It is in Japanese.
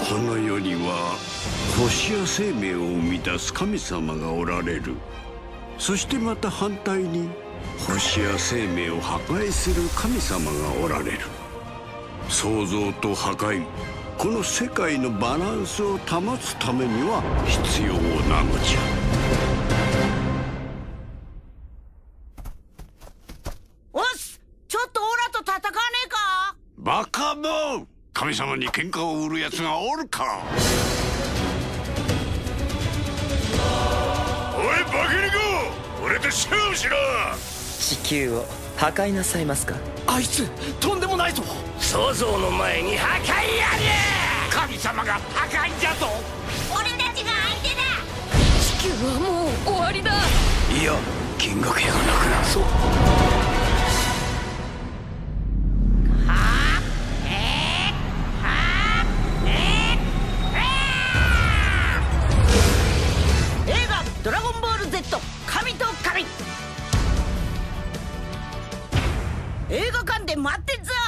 この世には星や生命を生み出す神様がおられる。そしてまた反対に星や生命を破壊する神様がおられる。創造と破壊、この世界のバランスを保つためには必要なのじゃ。 おっす、ちょっとオラと戦わねえか。 バカもん、神様に喧嘩を売るやつがおるか。 おいバケリゴ、俺と勝負しろ。 地球を破壊なさいますか。 あいつとんでもないぞ。 創造の前に破壊やれ。 神様が破壊じゃぞ。 俺たちが相手だ。 地球はもう終わりだ。 いや、銀河系がなくなるぞ。 映画「ドラゴンボール Z 神と神」映画館で待ってんぞ。